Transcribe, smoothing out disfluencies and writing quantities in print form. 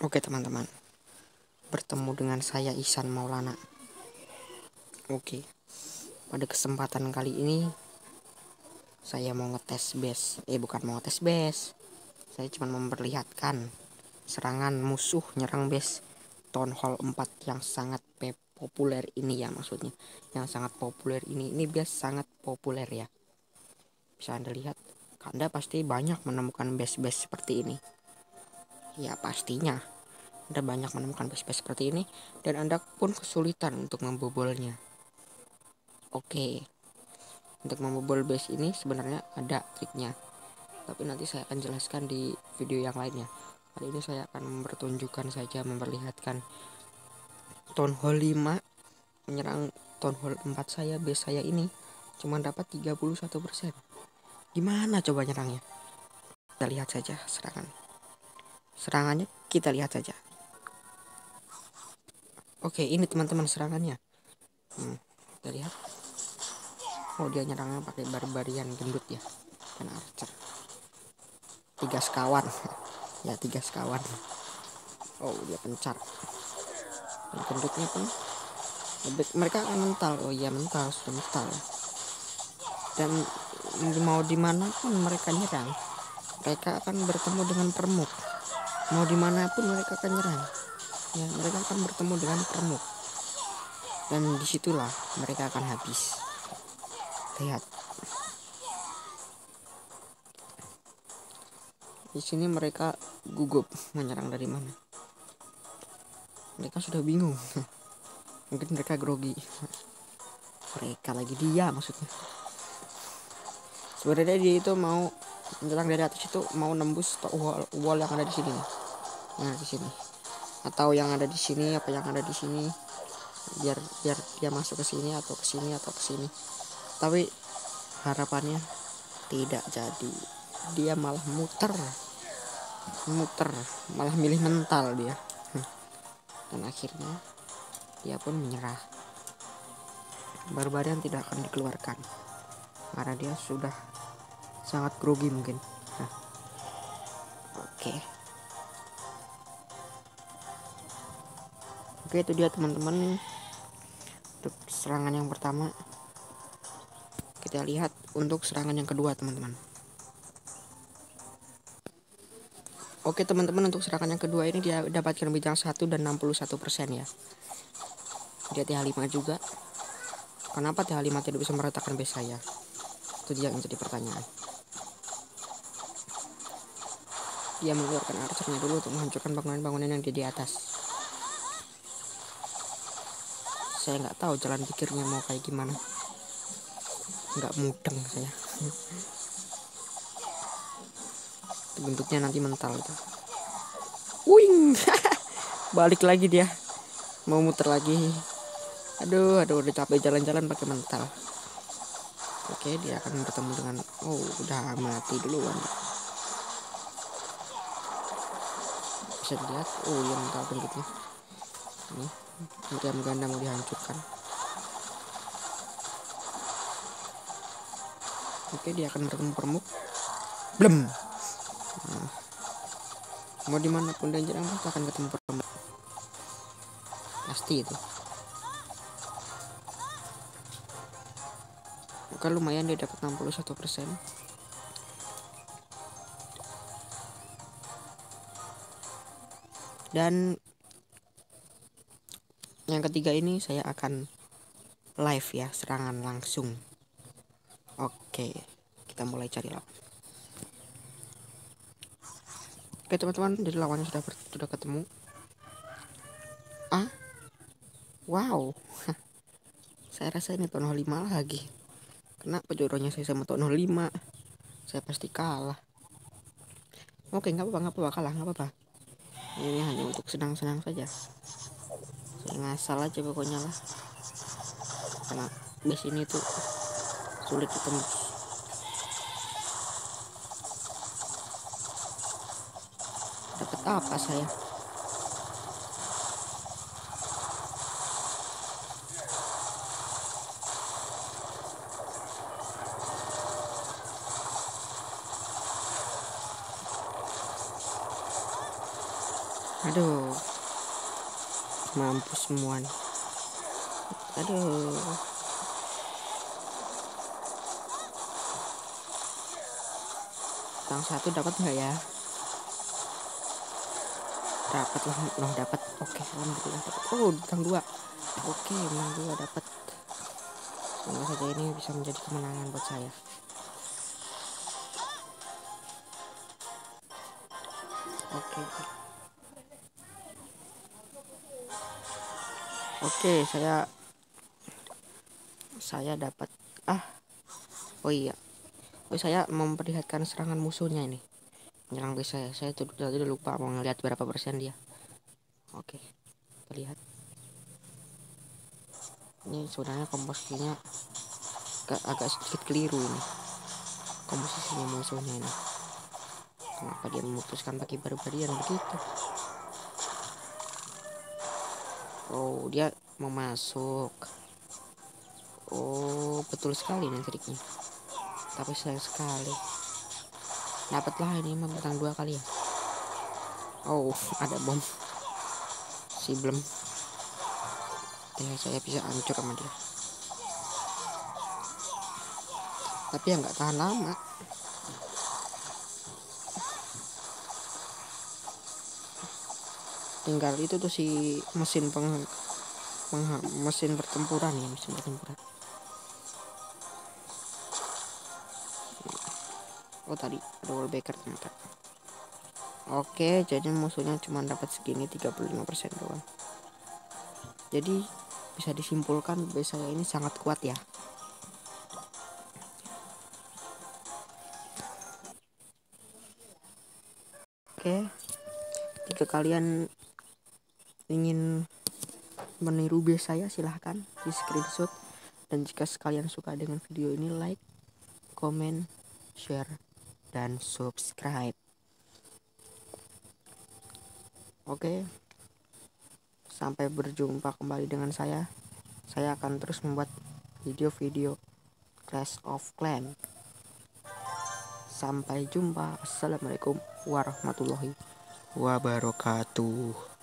Oke teman-teman, bertemu dengan saya Ihsan Maulana. Oke, pada kesempatan kali ini saya mau ngetes base. Bukan mau ngetes base, saya cuma memperlihatkan serangan musuh nyerang base Town Hall 4 yang sangat populer ini ya, maksudnya yang sangat populer ini base sangat populer ya. Bisa Anda lihat, Anda pasti banyak menemukan base-base seperti ini. Ya pastinya Anda banyak menemukan base-base seperti ini dan Anda pun kesulitan untuk membobolnya. Oke, untuk membobol base ini sebenarnya ada triknya, tapi nanti saya akan jelaskan di video yang lainnya. Kali ini saya akan mempertunjukkan saja, memperlihatkan Town Hall 5 menyerang Town Hall 4 saya, base saya ini cuma dapat 31%. Gimana coba nyerangnya? Kita lihat saja serangannya, kita lihat saja. Oke, ini teman-teman serangannya. Kita lihat. Oh, dia nyerangnya pakai barbarian gendut ya, dan archer. 3 sekawan. Ya, 3 sekawan. Oh, dia pencar. Dan gendutnya pun mereka akan mental. Oh iya, mental, sudah mental. Dan mau dimanapun mereka nyerang, mereka akan bertemu dengan permuk. Mau dimanapun mereka akan nyerang, ya mereka akan bertemu dengan permuk. Dan disitulah mereka akan habis. Lihat, di sini mereka gugup menyerang dari mana. Mereka sudah bingung. Mungkin mereka grogi. Mereka lagi dia maksudnya. Sebenarnya dia itu mau menyerang dari atas, itu mau nembus wall yang ada di sini. Nah, di sini. Atau yang ada di sini, apa yang ada di sini. Biar dia masuk ke sini atau ke sini atau ke sini. Tapi harapannya tidak jadi. Dia malah muter, malah milih mental dia. Dan akhirnya dia pun menyerah. Barbarian tidak akan dikeluarkan karena dia sudah sangat grogi mungkin. Oke, itu dia teman-teman untuk serangan yang pertama. Kita lihat untuk serangan yang kedua teman-teman. Oke teman-teman, untuk serangan yang kedua ini dia dapatkan bintang 1 dan 61% ya. Dia TH5 juga. Kenapa TH5 tidak bisa meratakan base saya? Itu dia yang jadi pertanyaan. Dia mengeluarkan archernya dulu untuk menghancurkan bangunan-bangunan yang di atas. Saya nggak tahu jalan pikirnya mau kayak gimana. Nggak mudeng saya. Bentuknya nanti mental itu. Wing. Balik lagi dia. Mau muter lagi. Aduh, udah capek jalan-jalan pakai mental. Oke, dia akan bertemu dengan udah mati duluan. Bisa dilihat, yang mental bentuknya. Ini diam ganda mau dihancurkan. Oke, dia akan bertemu permuk. Blem. Mau dimanapun dia nyerang pasti akan ketemu permuk. Pasti itu. Oke, lumayan dia dapat 61%. Dan yang ketiga ini saya akan live ya, serangan langsung. Oke, kita mulai cari lawan. Oke teman-teman, jadi lawannya sudah ketemu. Wow. Saya rasa ini Town Hall 5 lagi. Kenapa jodohnya saya sama Town Hall 5? Saya pasti kalah. Oke, nggak apa-apa, kalah nggak apa-apa. Ini hanya untuk senang-senang saja. Saya ngasal aja pokoknya lah. Karena base ini tuh sulit ditembus. Dapat apa saya? Aduh, mampus semua nih. Aduh. Bintang 1 dapat nggak ya? Dapat lah, noh dapat. Oke, alhamdulillah dapat. Oh, bintang 2. Oke, bintang 2 dapat. Semoga saja ini bisa menjadi kemenangan buat saya. Oke. Oke, saya dapat. Oh iya. Oh, saya memperlihatkan serangan musuhnya ini. Menyerang base saya. Saya tuh tadi lupa mau ngeliat berapa persen dia. Oke. Kita lihat. Ini sebenarnya komposisinya agak sedikit keliru ini. Komposisinya musuhnya ini. Kenapa dia memutuskan pakai barbarian begitu? Oh, dia mau masuk. Oh, betul sekali nih triknya. Tapi sayang sekali. Dapatlah ini mah bintang 2 kali ya. Oh, ada bom. Si belum. Saya bisa hancur sama dia. Tapi ya nggak tahan lama. Tinggal itu tuh si mesin mesin pertempuran ya, mesin pertempuran. Oh, tadi ada wallbreaker ternyata. Oke, jadi musuhnya cuma dapat segini 35% doang. Jadi bisa disimpulkan base saya ini sangat kuat ya. Oke, jika kalian ingin meniru base saya, silahkan di screenshot. Dan jika kalian suka dengan video ini, like, comment, share, dan subscribe. Oke, sampai berjumpa kembali dengan saya. Saya akan terus membuat video-video Clash of Clans. Sampai jumpa. Assalamualaikum warahmatullahi wabarakatuh.